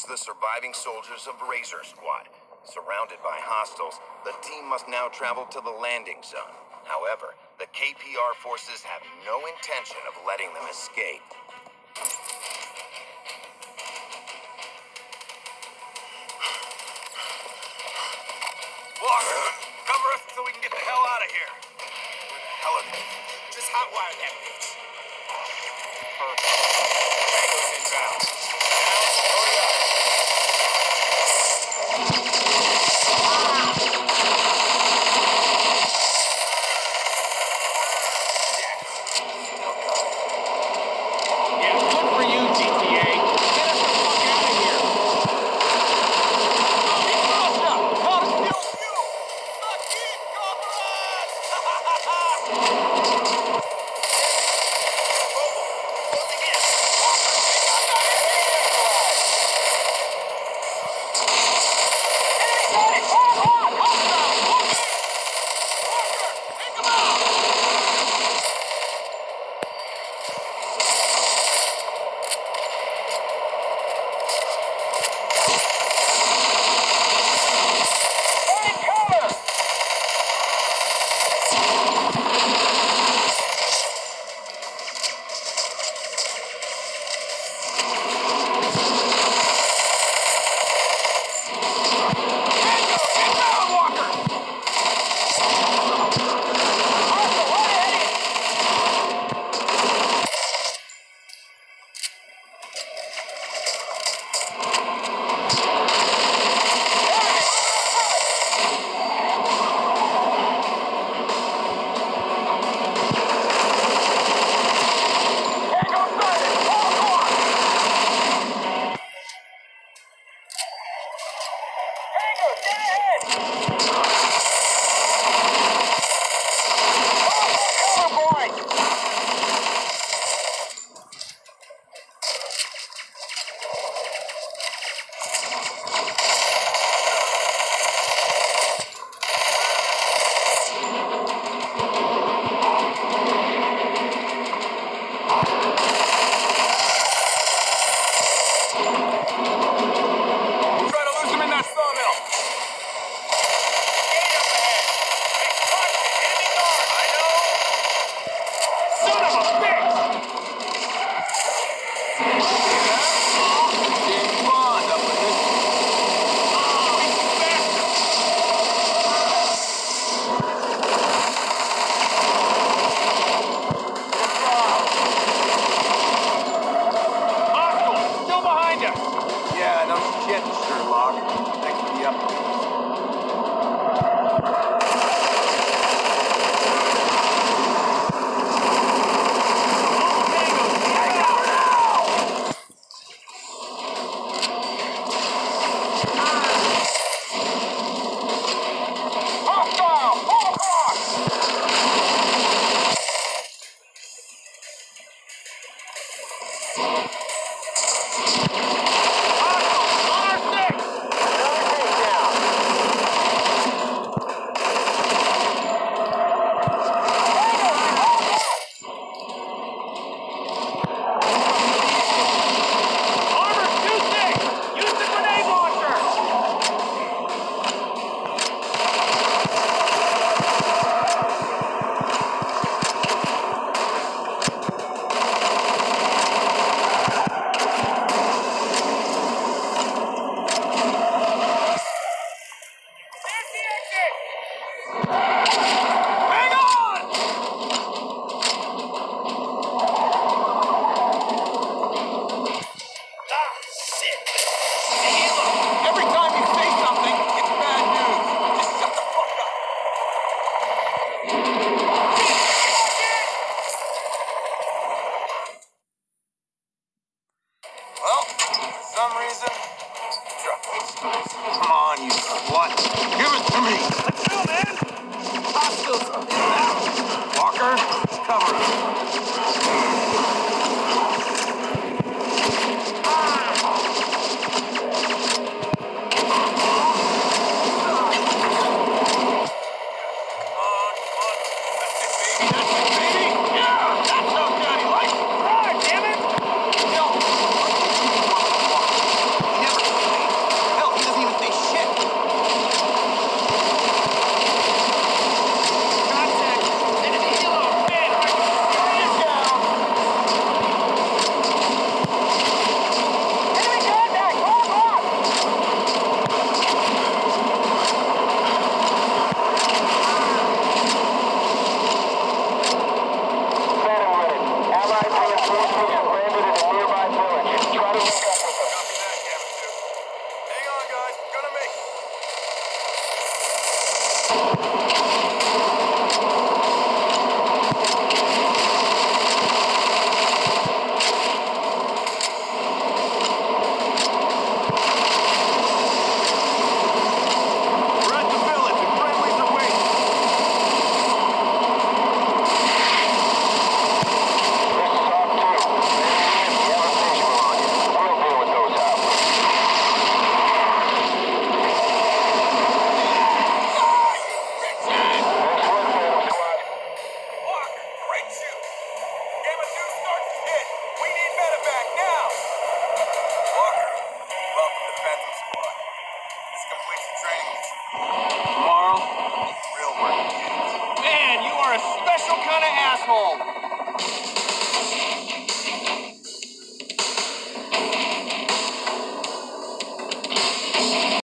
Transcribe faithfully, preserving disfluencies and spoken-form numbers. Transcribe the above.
choose the surviving soldiers of Razor Squad. Surrounded by hostiles, the team must now travel to the landing zone. However, the K P R forces have no intention of letting them escape. Walker, cover us so we can get the hell out of here. Where the hell are they? Just hotwire that bitch. Perfect. Tango's inbound. Now, hurry up. Yeah, good for you, G T A. Get us the fuck out of here. Get close up. How to steal fuel. Fuck it, cover us. Never asshole.